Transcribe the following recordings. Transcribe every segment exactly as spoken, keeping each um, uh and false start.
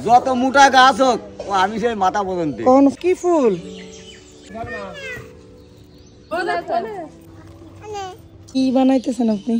যত মোটা গাছ হোক ও আমি সেই মাথা পর্যন্ত। কোন কি ফুল? কি বানাইতেছেন আপনি?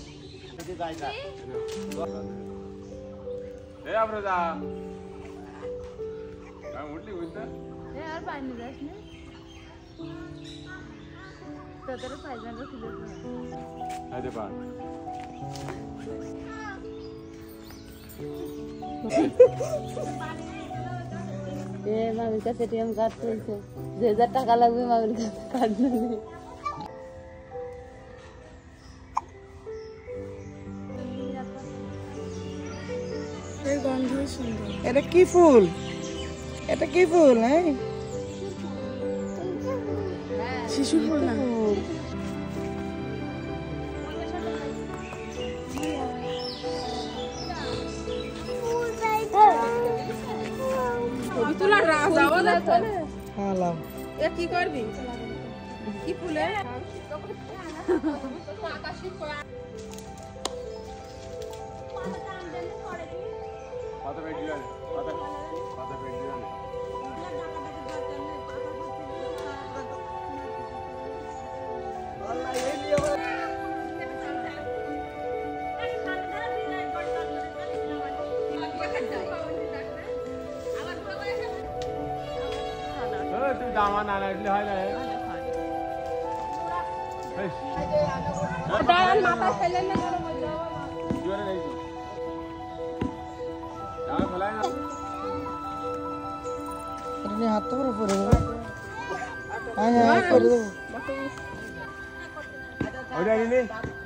মামির কাছে এটিএম কার্ড চলছে, দুই হাজার টাকা লাগবে মামির কাছে কার্ড নেই। এটা কি ফুল? এটা কি ফুল? হ্যাঁ শিশু ফুল না? কি করবি? কি ফুলে? দামান আনা দিলে হয় না। দামান মাথা ফেলে না জোরে নেই তো দামান ফেলাই না। এটা হাত তো করে পড়ে দেবো। হ্যাঁ হ্যাঁ করে দেবো। ওইটা নিলি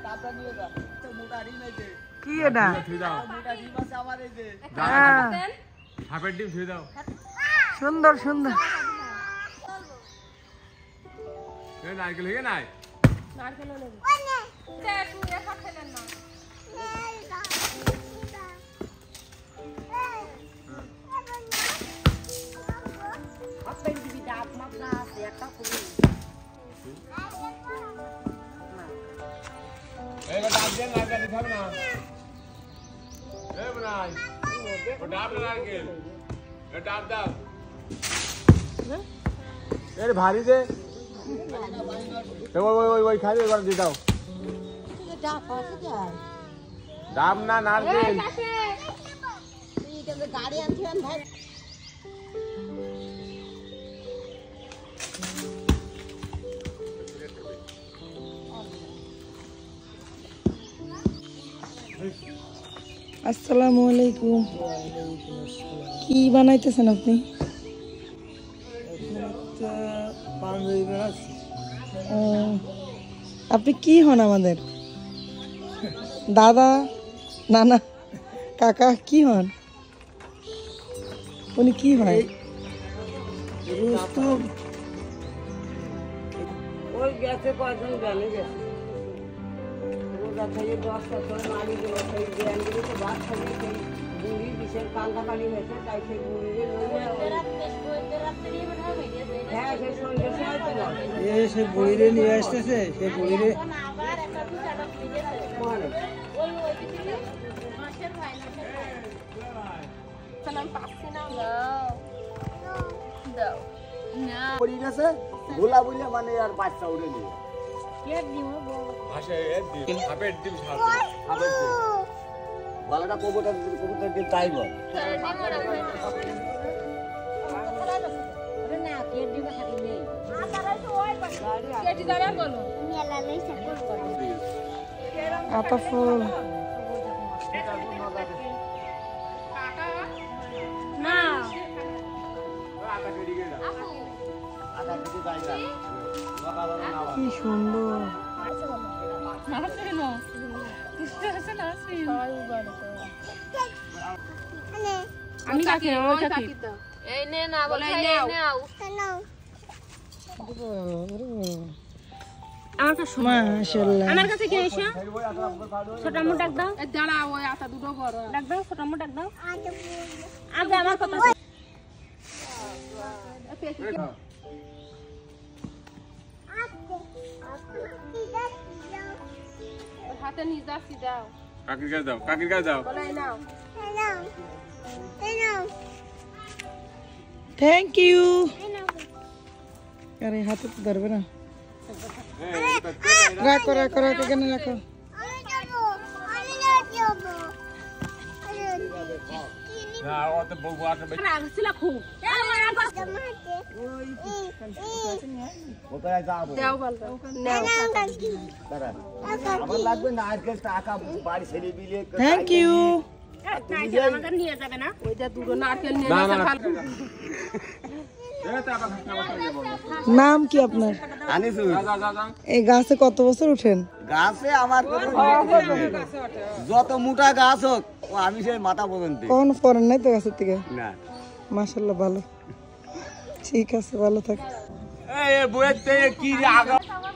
কি এটা? হাফের ডিম ছুঁয়ে দাও। সুন্দর সুন্দর। নারকেল হয়ে নাই? নারকেল নেব। তুই একা খেলেন না। আপনি দিবি ডাব মাপনা আছে একটা ফুল। এই ডাব দেন নারকেল দিতে হবে না। এই বনাই ও ডাব নারকেল এ ডাব দাও। এর ভারী দে। ওই ওই ওই খালি এবার দিয়ে দাও। ডাব না নারকেল। গাড়ি আনছিলেন ভাই। আসসালামু আলাইকুম। কি বানাইতেছেন আপনি? আপনি কি হন আমাদের? দাদা, নানা, কাকা কি হন? উনি কি হয়? ওই গেছে কয়েকজন গেলে গেছে রোজা থেকে দশ বছর মারি গেল সেই জ্ঞানগুলি তো বাদ থাকে সেই বুড়ি বিষের কান্দা পানি হয়েছে তাই সেই বুড়িরে হ্যাঁ সেই সন্ধ্যে সময় সে বুড়িরে নিয়ে আসতেছে, সে বুড়িরে পড়ে গেছে গোলা বলে মানে আর বাচ্চা উড়ে নিয়ে হাফের ডিম গলাটা কবুতর কবুতর দিয়ে তাই বল। আতা ফুল কি সুন্দর। আমি কাকি ওই কাকি এই নে না বলে এই নাও আমার কাছে মাশাআল্লাহ। আমার কাছে কি এসো ছোট আমু ডাক দাও। এই দাঁড়া ওই আটা দুটো বড় ডাক দাও ছোট আমু ডাক দাও। আগে আমার কথা হাতে নিয়ে যাচ্ছি দাও। কাকির কাছে দাও কাকির কাছে দাও। বলে নাও নাও নাও থ্যাংক ইউ। আরে হাতে তো ধরবে না, রাখো রাখো রাখো, কেন রাখো। না অত বউ আছে রাখছিল খুব কোথায় যাবো? দেও বলতো নাও আমার লাগবে নারকেল টাকা বাড়ি ছেড়ে বিলে। Thank you. নারকেল আমাকে নিয়ে যাবে না, ওইটা দুটো নারকেল নিয়ে না, গেছে না, ভালো। নাম কি আপনার? আনিসু যা যা যা এই গাছে কত বছর উঠেন? গাছে আমার কোনো যত মোটা গাছ হোক ও আমি সেই মাথা পর্যন্ত কোন ফরেন নাই তো গাছের থেকে? না। মাশাআল্লাহ ভালো, ঠিক আছে, ভালো থাক। এই বইতে কি আগা